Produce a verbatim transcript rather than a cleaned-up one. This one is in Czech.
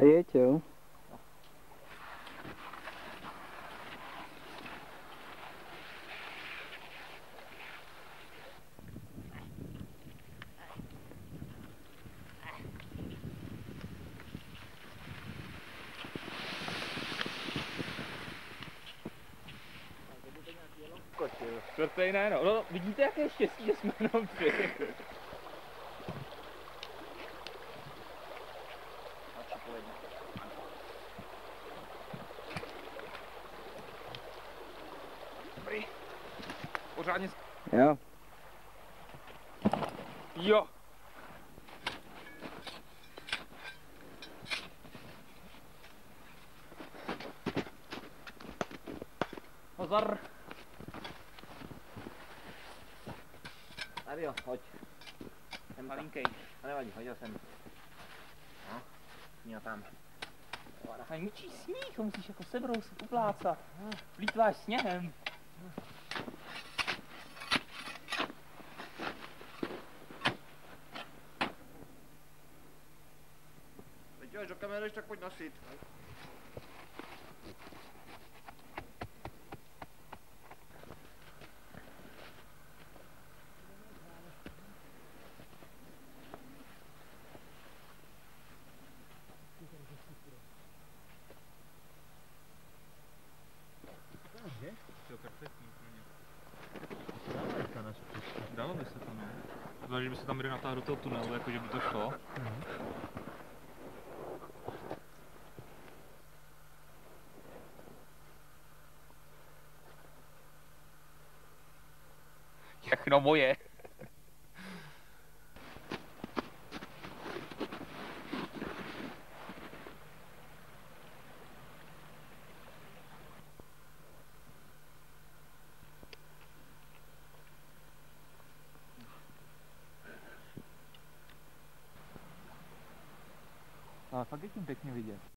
A jeď, jo. Čtvrtej ne, no. No, vidíte, jaké štěstí, že jsme jenom tři. Dobrý. Pořádně. Jo. Jo. Pozor. Tady jo, hoď. Sem Malinkej. to nevadí, hodil jsem. No, měl tam. A ničí sníh, ho musíš jako sebrousit, uplácat. Plýtváš sněhem. Teď až do kamery, tak pojď nosit. Jo, perfektní úplně. Dalo by se to, no. Zvlášť, že by se tam jde natáhat do toho tunelu, jakože by to šlo. Všechno moje. Ale fakt je tím pěkně vidět.